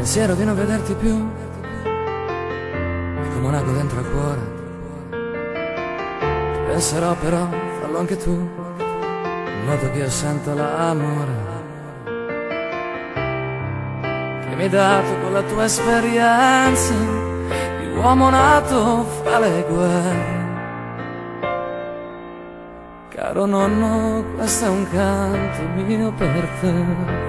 pensiero di non vederti più è come un ago dentro al cuore. Ti penserò però, fallo anche tu, in modo che io sento l'amore che mi hai dato con la tua esperienza di uomo nato fra le guerre. Caro nonno, questo è un canto mio per te.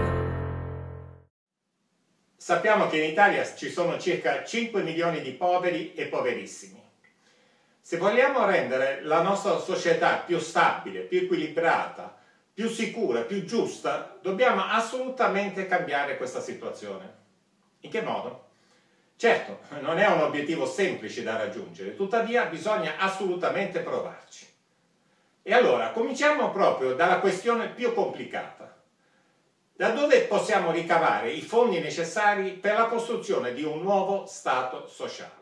Sappiamo che in Italia ci sono circa 5 milioni di poveri e poverissimi. Se vogliamo rendere la nostra società più stabile, più equilibrata, più sicura, più giusta, dobbiamo assolutamente cambiare questa situazione. In che modo? Certo, non è un obiettivo semplice da raggiungere, tuttavia bisogna assolutamente provarci. E allora, cominciamo proprio dalla questione più complicata. Da dove possiamo ricavare i fondi necessari per la costruzione di un nuovo Stato sociale?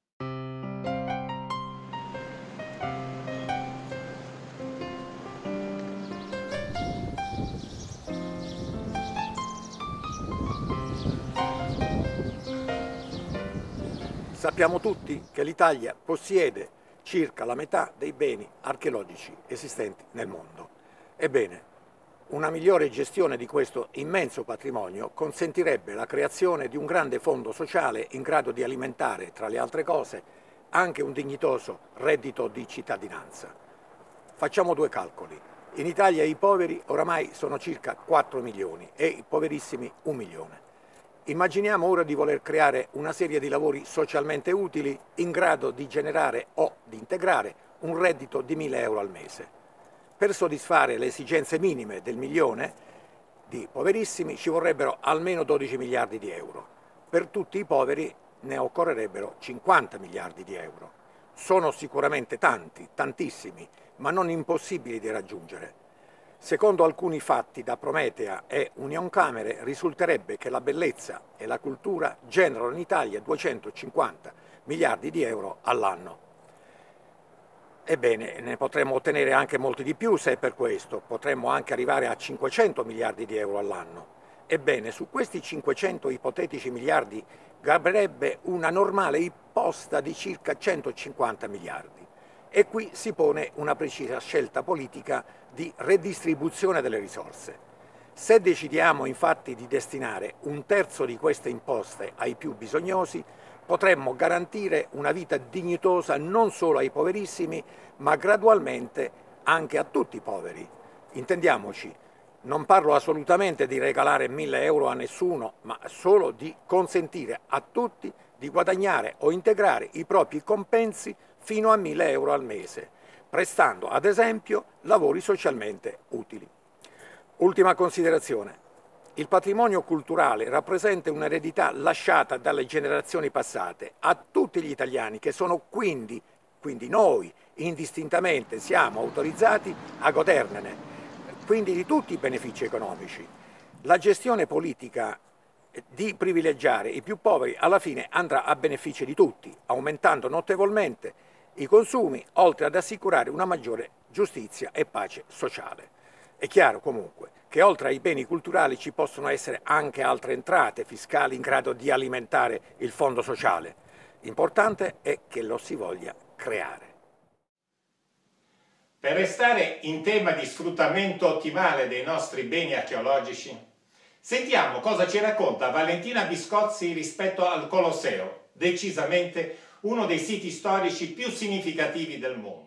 Sappiamo tutti che l'Italia possiede circa la metà dei beni archeologici esistenti nel mondo. Ebbene, una migliore gestione di questo immenso patrimonio consentirebbe la creazione di un grande fondo sociale in grado di alimentare, tra le altre cose, anche un dignitoso reddito di cittadinanza. Facciamo due calcoli. In Italia i poveri oramai sono circa 4 milioni e i poverissimi 1 milione. Immaginiamo ora di voler creare una serie di lavori socialmente utili in grado di generare o di integrare un reddito di 1.000 euro al mese. Per soddisfare le esigenze minime del milione di poverissimi ci vorrebbero almeno 12 miliardi di euro. Per tutti i poveri ne occorrerebbero 50 miliardi di euro. Sono sicuramente tanti, tantissimi, ma non impossibili di raggiungere. Secondo alcuni fatti da Prometea e Unioncamere risulterebbe che la bellezza e la cultura generano in Italia 250 miliardi di euro all'anno. Ebbene, ne potremmo ottenere anche molti di più se è per questo, potremmo anche arrivare a 500 miliardi di euro all'anno. Ebbene, su questi 500 ipotetici miliardi graverebbe una normale imposta di circa 150 miliardi. E qui si pone una precisa scelta politica di redistribuzione delle risorse. Se decidiamo infatti di destinare un terzo di queste imposte ai più bisognosi, potremmo garantire una vita dignitosa non solo ai poverissimi, ma gradualmente anche a tutti i poveri. Intendiamoci, non parlo assolutamente di regalare 1.000 euro a nessuno, ma solo di consentire a tutti di guadagnare o integrare i propri compensi fino a 1.000 euro al mese, prestando ad esempio lavori socialmente utili. Ultima considerazione. Il patrimonio culturale rappresenta un'eredità lasciata dalle generazioni passate a tutti gli italiani che sono quindi noi indistintamente siamo autorizzati a goderne, quindi di tutti i benefici economici. La gestione politica di privilegiare i più poveri alla fine andrà a beneficio di tutti, aumentando notevolmente i consumi, oltre ad assicurare una maggiore giustizia e pace sociale. È chiaro comunque che oltre ai beni culturali ci possono essere anche altre entrate fiscali in grado di alimentare il fondo sociale. L'importante è che lo si voglia creare. Per restare in tema di sfruttamento ottimale dei nostri beni archeologici, sentiamo cosa ci racconta Valentina Biscozzi rispetto al Colosseo, decisamente uno dei siti storici più significativi del mondo.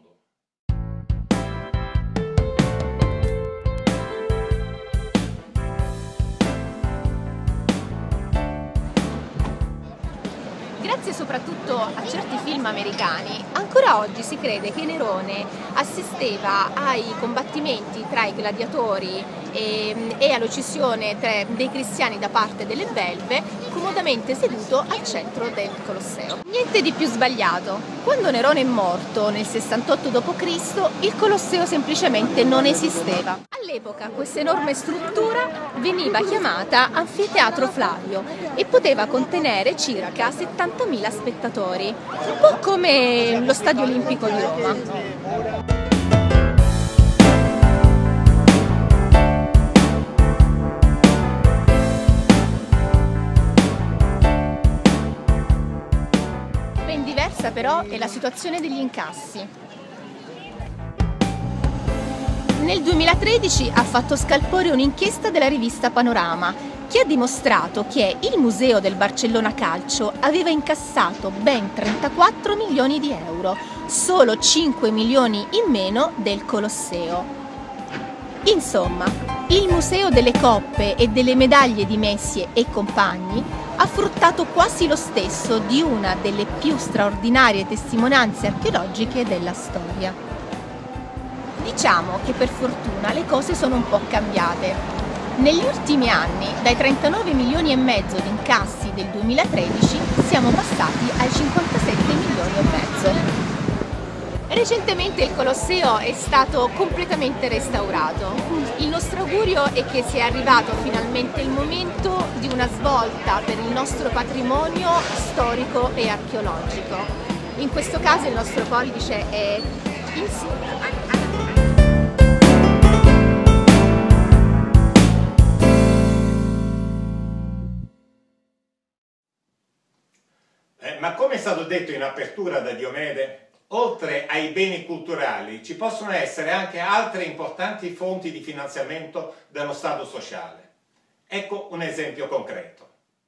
Grazie soprattutto a certi film americani, ancora oggi si crede che Nerone assisteva ai combattimenti tra i gladiatori e all'uccisione dei cristiani da parte delle belve, comodamente seduto al centro del Colosseo. Niente di più sbagliato. Quando Nerone è morto nel 68 d.C., il Colosseo semplicemente non esisteva. All'epoca questa enorme struttura veniva chiamata Anfiteatro Flavio e poteva contenere circa 70.000 spettatori, un po' come lo Stadio Olimpico di Roma. però è la situazione degli incassi. Nel 2013 ha fatto scalpore un'inchiesta della rivista Panorama che ha dimostrato che il museo del Barcellona Calcio aveva incassato ben 34 milioni di euro, solo 5 milioni in meno del Colosseo. Insomma, il Museo delle Coppe e delle Medaglie di Messi e compagni ha fruttato quasi lo stesso di una delle più straordinarie testimonianze archeologiche della storia. Diciamo che per fortuna le cose sono un po' cambiate. Negli ultimi anni, dai 39 milioni e mezzo di incassi del 2013, siamo passati ai 57 milioni e mezzo. Recentemente il Colosseo è stato completamente restaurato. Il nostro augurio è che sia arrivato finalmente il momento di una svolta per il nostro patrimonio storico e archeologico. In questo caso il nostro pollice è insieme. Ma come è stato detto in apertura da Diomede, oltre ai beni culturali ci possono essere anche altre importanti fonti di finanziamento dello Stato sociale. Ecco un esempio concreto.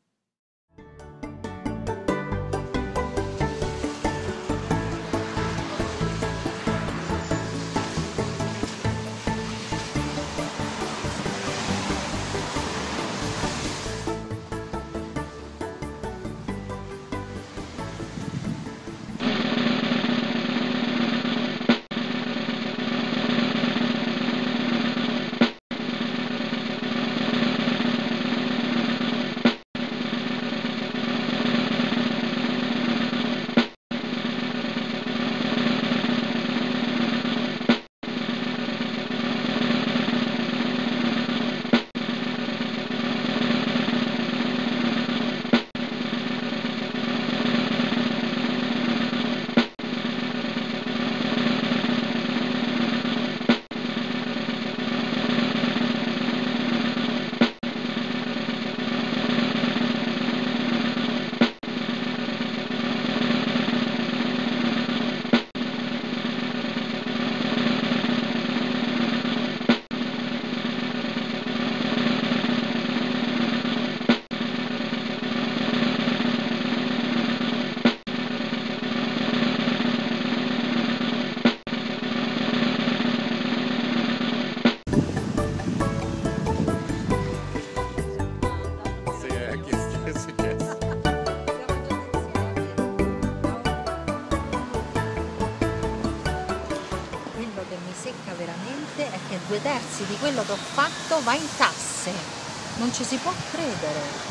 Secca veramente è che 2/3 di quello che ho fatto va in tasse, non ci si può credere.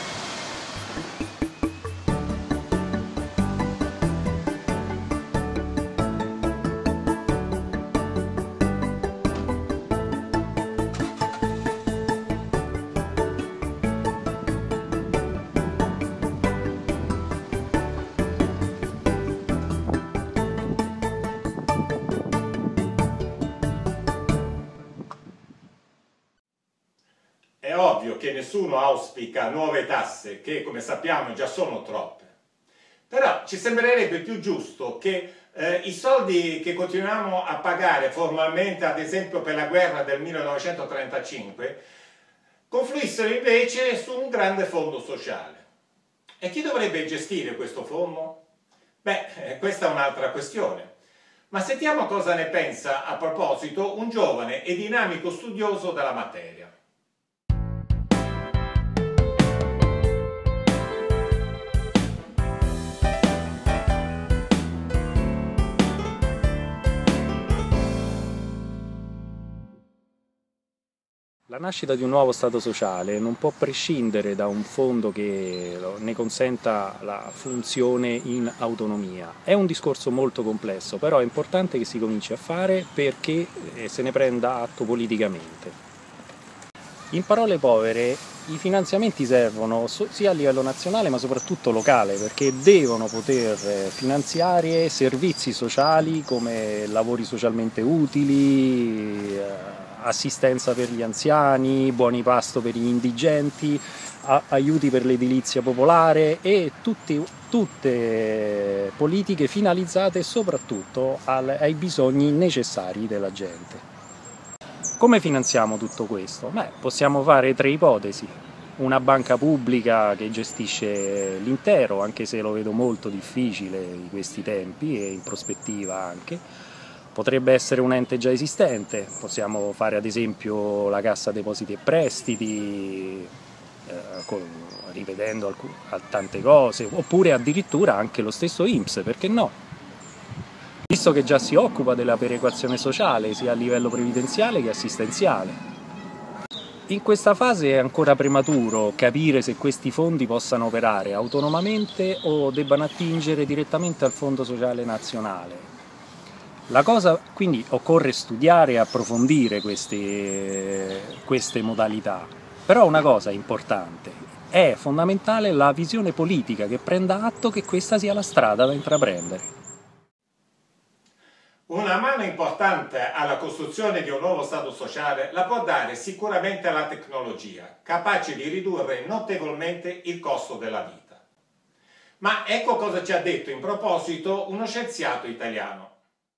È ovvio che nessuno auspica nuove tasse, che come sappiamo già sono troppe. Però ci sembrerebbe più giusto che i soldi che continuiamo a pagare formalmente, ad esempio per la guerra del 1935, confluissero invece su un grande fondo sociale. E chi dovrebbe gestire questo fondo? Beh, questa è un'altra questione. Ma sentiamo cosa ne pensa a proposito un giovane e dinamico studioso della materia. La nascita di un nuovo Stato sociale non può prescindere da un fondo che ne consenta la funzione in autonomia. È un discorso molto complesso, però è importante che si cominci a fare perché se ne prenda atto politicamente. In parole povere, i finanziamenti servono sia a livello nazionale ma soprattutto locale, perché devono poter finanziare servizi sociali come lavori socialmente utili, assistenza per gli anziani, buoni pasto per gli indigenti, aiuti per l'edilizia popolare e tutte politiche finalizzate soprattutto ai bisogni necessari della gente. Come finanziamo tutto questo? Possiamo fare 3 ipotesi. Una banca pubblica che gestisce l'intero, anche se lo vedo molto difficile in questi tempi e in prospettiva anche. Potrebbe essere un ente già esistente, possiamo fare ad esempio la Cassa Depositi e Prestiti, rivedendo tante cose, oppure addirittura anche lo stesso INPS, perché no? Visto che già si occupa della perequazione sociale sia a livello previdenziale che assistenziale. In questa fase è ancora prematuro capire se questi fondi possano operare autonomamente o debbano attingere direttamente al Fondo Sociale Nazionale. Quindi occorre studiare e approfondire queste modalità. Però una cosa importante, è fondamentale la visione politica che prenda atto che questa sia la strada da intraprendere. Una mano importante alla costruzione di un nuovo Stato sociale la può dare sicuramente la tecnologia, capace di ridurre notevolmente il costo della vita. Ma ecco cosa ci ha detto in proposito uno scienziato italiano.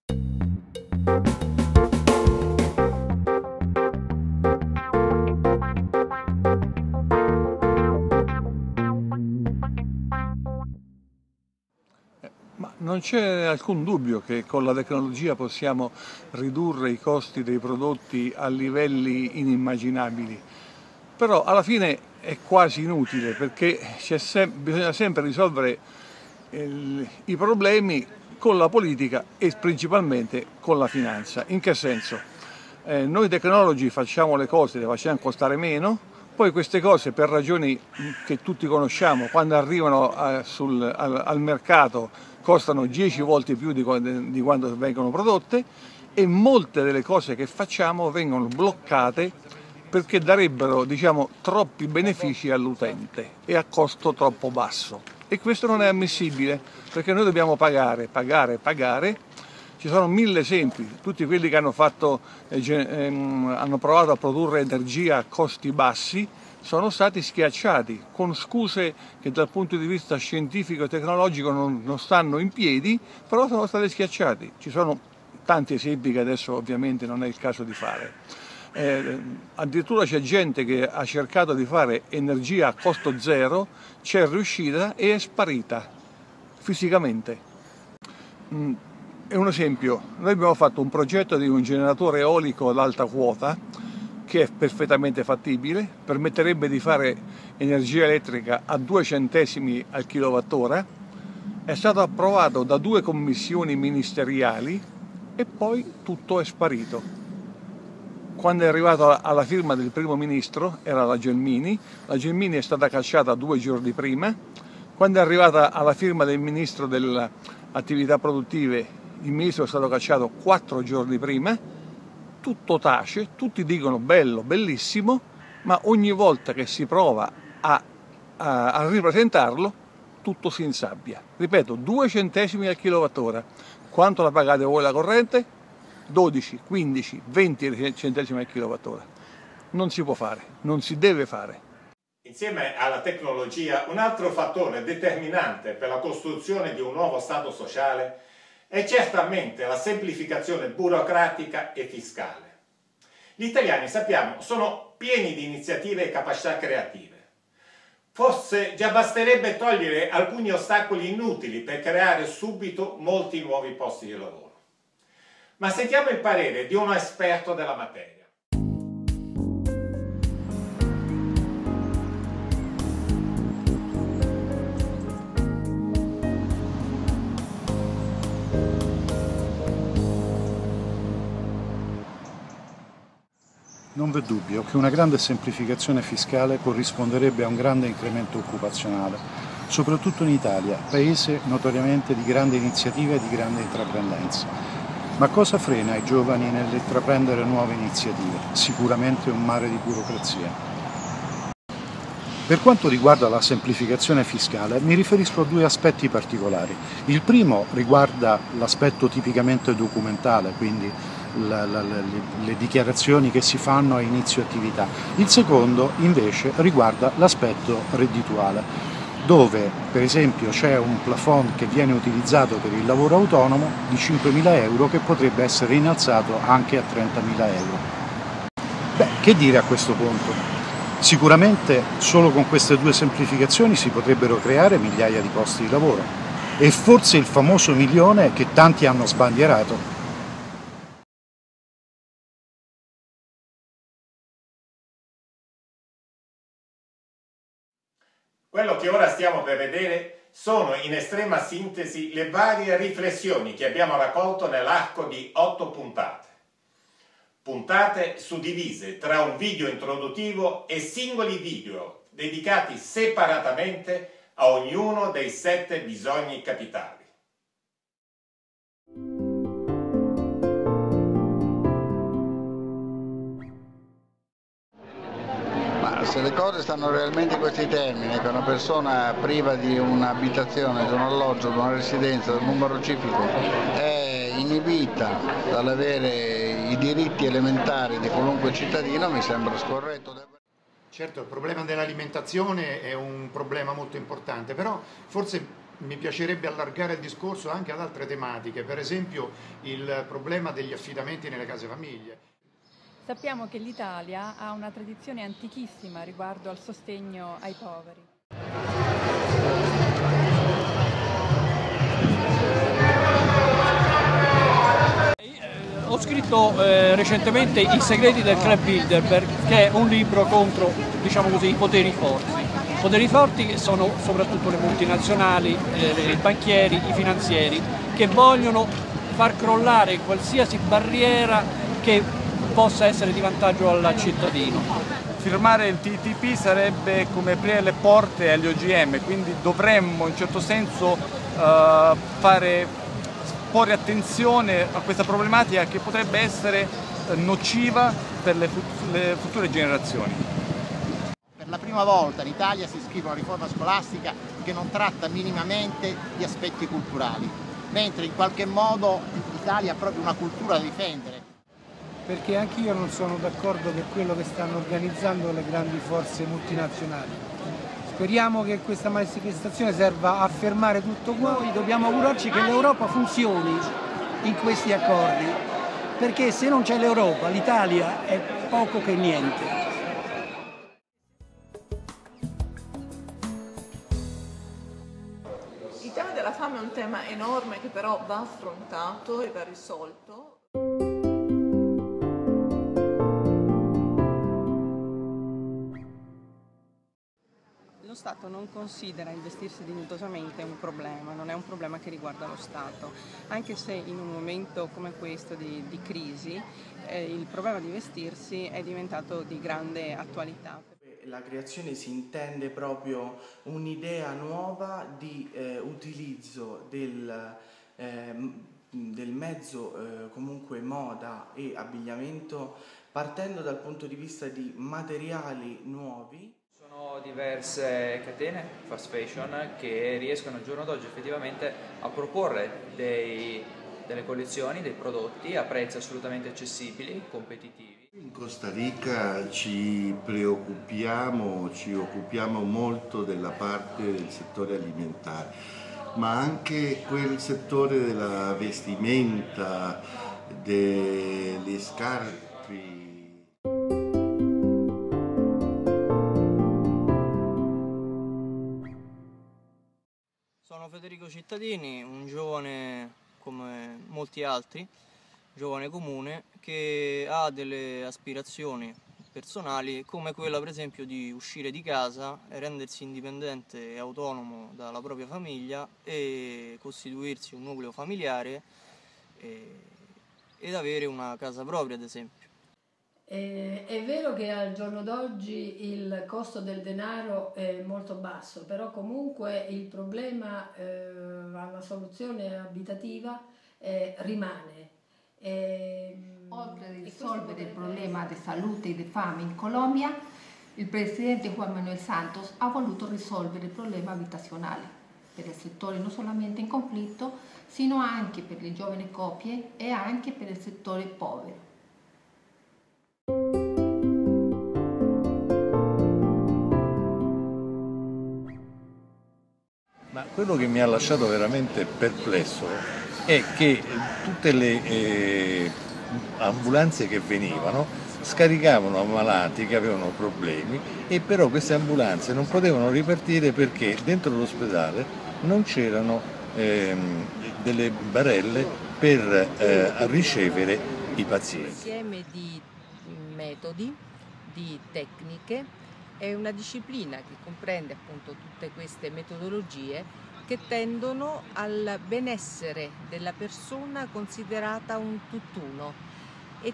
Non c'è alcun dubbio che con la tecnologia possiamo ridurre i costi dei prodotti a livelli inimmaginabili, però alla fine è quasi inutile perché bisogna sempre risolvere i problemi con la politica e principalmente con la finanza. In che senso? Noi tecnologi facciamo le cose, le facciamo costare meno, poi queste cose per ragioni che tutti conosciamo, quando arrivano al mercato costano 10 volte più di quando vengono prodotte e molte delle cose che facciamo vengono bloccate perché darebbero, diciamo, troppi benefici all'utente e a costo troppo basso. E questo non è ammissibile perché noi dobbiamo pagare. Ci sono 1000 esempi, tutti quelli che hanno provato a produrre energia a costi bassi sono stati schiacciati con scuse che dal punto di vista scientifico e tecnologico non stanno in piedi, però sono stati schiacciati. Ci sono tanti esempi che adesso ovviamente non è il caso di fare. Addirittura c'è gente che ha cercato di fare energia a costo zero, c'è riuscita e è sparita fisicamente. È un esempio, noi abbiamo fatto un progetto di un generatore eolico ad alta quota che è perfettamente fattibile, permetterebbe di fare energia elettrica a 2 centesimi al kilowattora, è stato approvato da 2 commissioni ministeriali e poi tutto è sparito. Quando è arrivato alla firma del primo ministro, era la Gelmini è stata cacciata 2 giorni prima, quando è arrivata alla firma del ministro delle attività produttive, il ministro è stato cacciato 4 giorni prima, tutto tace, tutti dicono bello, bellissimo, ma ogni volta che si prova a ripresentarlo, tutto si insabbia. Ripeto, 2 centesimi al kilowattora. Quanto la pagate voi la corrente? 12, 15, 20 centesimi al kilowattora. Non si può fare, non si deve fare. Insieme alla tecnologia, un altro fattore determinante per la costruzione di un nuovo Stato sociale è certamente la semplificazione burocratica e fiscale. Gli italiani, sappiamo, sono pieni di iniziative e capacità creative. Forse già basterebbe togliere alcuni ostacoli inutili per creare subito molti nuovi posti di lavoro. Ma sentiamo il parere di uno esperto della materia. Non v'è dubbio che una grande semplificazione fiscale corrisponderebbe a un grande incremento occupazionale, soprattutto in Italia, paese notoriamente di grandi iniziative e di grande intraprendenza. Ma cosa frena i giovani nell'intraprendere nuove iniziative? Sicuramente un mare di burocrazia. Per quanto riguarda la semplificazione fiscale, mi riferisco a 2 aspetti particolari. Il primo riguarda l'aspetto tipicamente documentale, quindi le dichiarazioni che si fanno a inizio attività. Il secondo invece riguarda l'aspetto reddituale, dove per esempio c'è un plafond che viene utilizzato per il lavoro autonomo di 5.000 euro che potrebbe essere innalzato anche a 30.000 euro. Beh, che dire a questo punto? Sicuramente solo con queste due semplificazioni si potrebbero creare migliaia di posti di lavoro e forse il famoso milione che tanti hanno sbandierato. Quello che ora stiamo per vedere sono in estrema sintesi le varie riflessioni che abbiamo raccolto nell'arco di 8 puntate. Puntate suddivise tra un video introduttivo e singoli video dedicati separatamente a ognuno dei 7 bisogni capitali. Ma se le cose stanno realmente in questi termini, che una persona priva di un'abitazione, di un alloggio, di una residenza, di un numero civico è inibita dall'avere i diritti elementari di qualunque cittadino, mi sembra scorretto. Certo, il problema dell'alimentazione è un problema molto importante, però forse mi piacerebbe allargare il discorso anche ad altre tematiche, per esempio il problema degli affidamenti nelle case famiglie. Sappiamo che l'Italia ha una tradizione antichissima riguardo al sostegno ai poveri. Ho scritto recentemente I segreti del Club Bilderberg, che è un libro contro, diciamo così, i poteri forti. I poteri forti sono soprattutto le multinazionali, i banchieri, i finanzieri, che vogliono far crollare qualsiasi barriera che possa essere di vantaggio al cittadino. Firmare il TTIP sarebbe come aprire le porte agli OGM, quindi dovremmo in un certo senso porre attenzione a questa problematica che potrebbe essere nociva per le future generazioni. Per la prima volta in Italia si scrive una riforma scolastica che non tratta minimamente gli aspetti culturali, mentre in qualche modo l'Italia ha proprio una cultura da difendere. Perché anch'io non sono d'accordo per quello che stanno organizzando le grandi forze multinazionali. Speriamo che questa manifestazione serva a fermare tutto qua. Noi dobbiamo augurarci che l'Europa funzioni in questi accordi, perché se non c'è l'Europa, l'Italia è poco che niente. Il tema della fame è un tema enorme che però va affrontato e va risolto. Lo Stato non considera investirsi dignitosamente un problema, non è un problema che riguarda lo Stato, anche se in un momento come questo di crisi il problema di investirsi è diventato di grande attualità. La creazione si intende proprio un'idea nuova di utilizzo del mezzo comunque moda e abbigliamento partendo dal punto di vista di materiali nuovi. Sono diverse catene fast fashion che riescono al giorno d'oggi effettivamente a proporre delle collezioni, dei prodotti a prezzi assolutamente accessibili, competitivi. In Costa Rica ci occupiamo molto della parte del settore alimentare, ma anche quel settore della vestimenta, delle scarpe. Sono Federico Cittadini, un giovane come molti altri, giovane comune, che ha delle aspirazioni personali come quella per esempio di uscire di casa e rendersi indipendente e autonomo dalla propria famiglia e costituirsi un nucleo familiare ed avere una casa propria ad esempio. È vero che al giorno d'oggi il costo del denaro è molto basso, però comunque il problema alla soluzione abitativa rimane. Oltre a risolvere il problema di salute e di fame in Colombia, il presidente Juan Manuel Santos ha voluto risolvere il problema abitazionale. per i settori non solamente in conflitto, sino anche per le giovani coppie e anche per il settore povero. Ma quello che mi ha lasciato veramente perplesso è che tutte le ambulanze che venivano scaricavano ammalati che avevano problemi, e però queste ambulanze non potevano ripartire perché dentro l'ospedale non c'erano delle barelle per ricevere i pazienti. Insieme di metodi, di tecniche, è una disciplina che comprende appunto tutte queste metodologie che tendono al benessere della persona considerata un tutt'uno e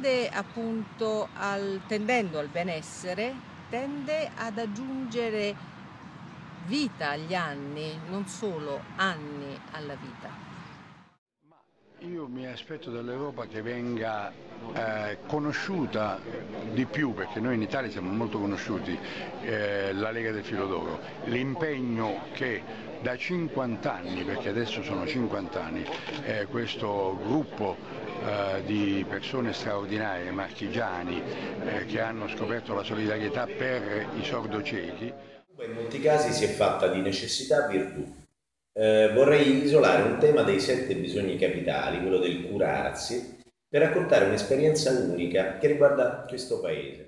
tendendo al benessere, tende ad aggiungere vita agli anni, non solo anni alla vita. Io mi aspetto dall'Europa che venga conosciuta di più, perché noi in Italia siamo molto conosciuti, la Lega del Filo d'Oro, l'impegno che da 50 anni, perché adesso sono 50 anni, questo gruppo di persone straordinarie, marchigiani, che hanno scoperto la solidarietà per i sordociechi. In molti casi si è fatta di necessità virtù. Vorrei isolare un tema dei 7 bisogni capitali, quello del curarsi, per raccontare un'esperienza unica che riguarda questo paese.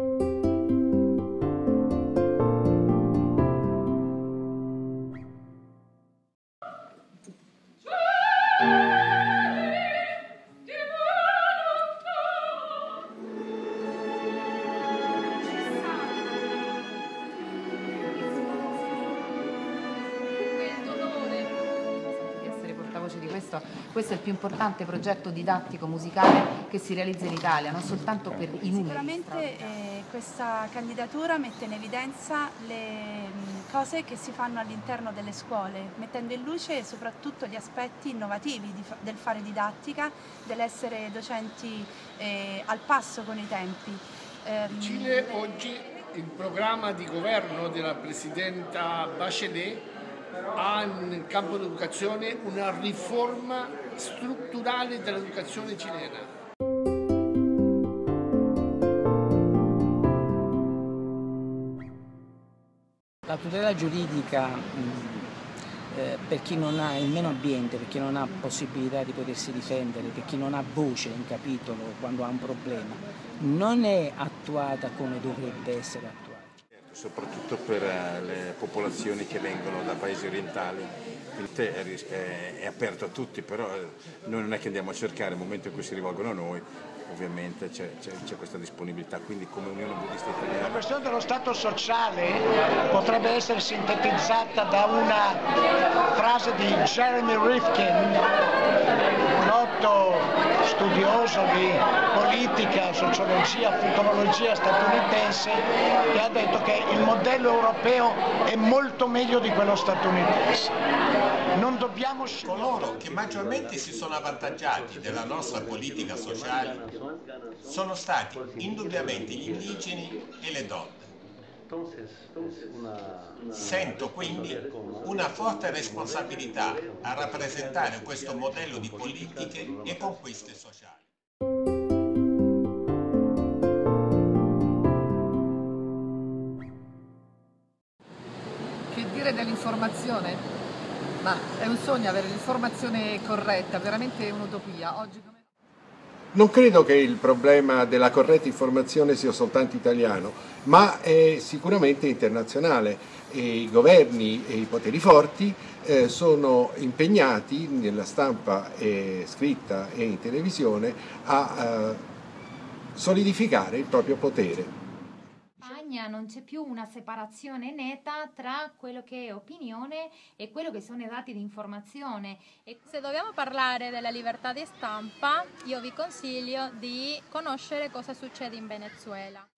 Questo è il più importante progetto didattico musicale che si realizza in Italia, non soltanto per i numeri. Sicuramente questa candidatura mette in evidenza le cose che si fanno all'interno delle scuole, mettendo in luce soprattutto gli aspetti innovativi del fare didattica, dell'essere docenti al passo con i tempi. In Cile oggi il programma di governo della presidenta Bachelet ha nel campo dell'educazione una riforma strutturale dell'educazione cilena. La tutela giuridica per chi non ha il meno ambiente, per chi non ha possibilità di potersi difendere, per chi non ha voce in capitolo quando ha un problema, non è attuata come dovrebbe essere attuata. Soprattutto per le popolazioni che vengono da paesi orientali, quindi è aperto a tutti, però noi non è che andiamo a cercare, nel momento in cui si rivolgono a noi, ovviamente c'è questa disponibilità, quindi come Unione Buddista Italiana. La questione dello Stato sociale potrebbe essere sintetizzata da una frase di Jeremy Rifkin, un noto studioso di politica, sociologia, futurologia statunitense, che ha detto che il modello europeo è molto meglio di quello statunitense. Non dobbiamo coloro che maggiormente si sono avvantaggiati della nostra politica sociale sono stati indubbiamente gli indigeni e le donne. Sento quindi una forte responsabilità a rappresentare questo modello di politiche e conquiste sociali. Che dire dell'informazione? Ma è un sogno avere l'informazione corretta, veramente un'utopia. Oggi... Non credo che il problema della corretta informazione sia soltanto italiano, ma è sicuramente internazionale. I governi e i poteri forti sono impegnati nella stampa scritta e in televisione a solidificare il proprio potere. Non c'è più una separazione netta tra quello che è opinione e quello che sono i dati di informazione. E se dobbiamo parlare della libertà di stampa, io vi consiglio di conoscere cosa succede in Venezuela.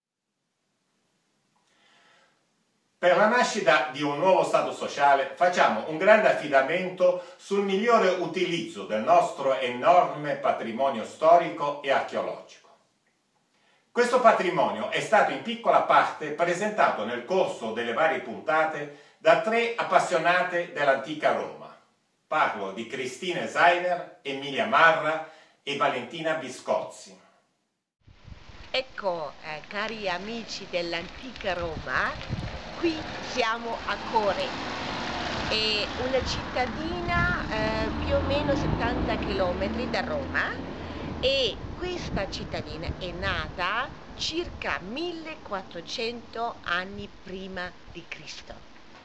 Per la nascita di un nuovo Stato sociale facciamo un grande affidamento sul migliore utilizzo del nostro enorme patrimonio storico e archeologico. Questo patrimonio è stato in piccola parte presentato nel corso delle varie puntate da 3 appassionate dell'antica Roma. Parlo di Cristina Seiler, Emilia Marra e Valentina Biscozzi. Ecco, cari amici dell'antica Roma, qui siamo a Core, è una cittadina più o meno 70 km da Roma, e questa cittadina è nata circa 1400 anni prima di Cristo.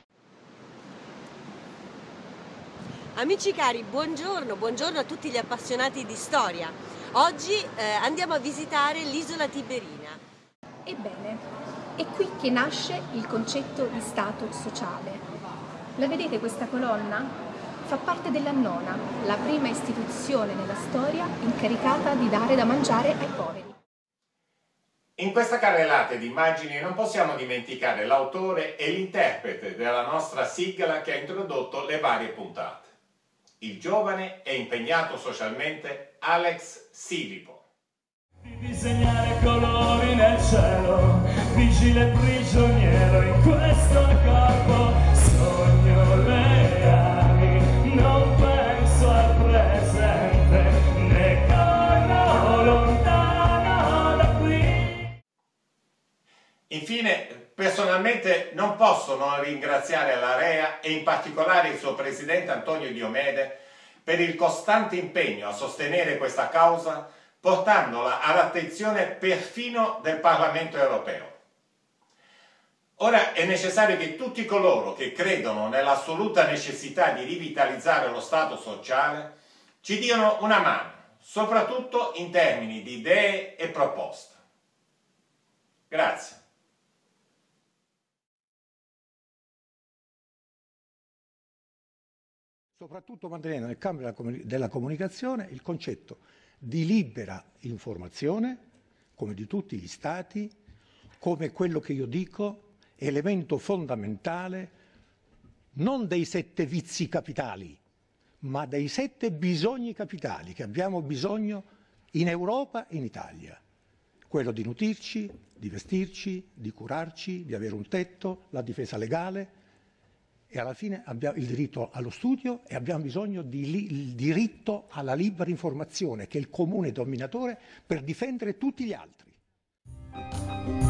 Amici cari, buongiorno, buongiorno a tutti gli appassionati di storia. Oggi andiamo a visitare l'isola Tiberina. Ebbene, è qui che nasce il concetto di Stato sociale. La vedete questa colonna? Fa parte della Nona, la prima istituzione nella storia incaricata di dare da mangiare ai poveri. In questa carrellata di immagini non possiamo dimenticare l'autore e l'interprete della nostra sigla che ha introdotto le varie puntate. Il giovane e impegnato socialmente Alex Silipo. Di disegnare colori nel cielo, vigile prigioniero in questo corpo, sogno le ali, non penso al presente, ne corro lontano da qui. Infine, personalmente non posso non ringraziare l'Area e in particolare il suo presidente Antonio Diomede per il costante impegno a sostenere questa causa, portandola all'attenzione perfino del Parlamento europeo. Ora è necessario che tutti coloro che credono nell'assoluta necessità di rivitalizzare lo Stato sociale ci diano una mano, soprattutto in termini di idee e proposte. Grazie. Soprattutto mantenendo nel campo della comunicazione il concetto di libera informazione, come di tutti gli Stati, come quello che io dico, elemento fondamentale non dei 7 vizi capitali, ma dei 7 bisogni capitali che abbiamo bisogno in Europa e in Italia. Quello di nutrirci, di vestirci, di curarci, di avere un tetto, la difesa legale, e alla fine abbiamo il diritto allo studio e abbiamo bisogno del diritto alla libera informazione, che è il comune denominatore per difendere tutti gli altri.